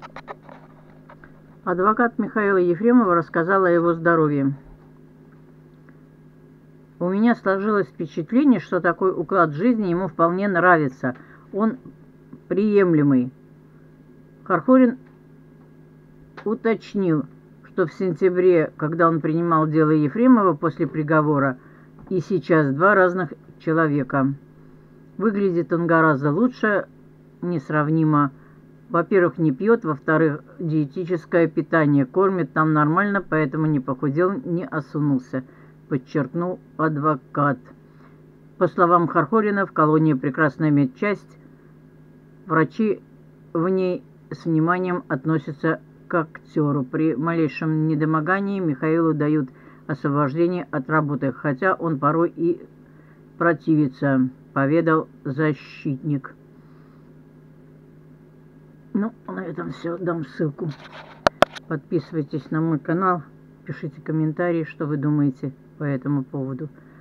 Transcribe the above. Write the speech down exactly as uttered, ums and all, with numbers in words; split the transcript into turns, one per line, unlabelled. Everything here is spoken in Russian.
Адвокат Михаила Ефремова рассказала о его здоровье. У меня сложилось впечатление, что такой уклад жизни ему вполне нравится. Он приемлемый. Хорхорин уточнил, что в сентябре, когда он принимал дело Ефремова после приговора, и сейчас два разных человека. Выглядит он гораздо лучше, несравнимо. Во-первых, не пьет, во-вторых, диетическое питание. Кормит там нормально, поэтому не похудел, не осунулся, подчеркнул адвокат. По словам Хорхорина, в колонии прекрасная медчасть. Врачи в ней с вниманием относятся к актеру. При малейшем недомогании Михаилу дают освобождение от работы, хотя он порой и противится, поведал защитник. Ну, на этом все. Дам ссылку. Подписывайтесь на мой канал, пишите комментарии, что вы думаете по этому поводу.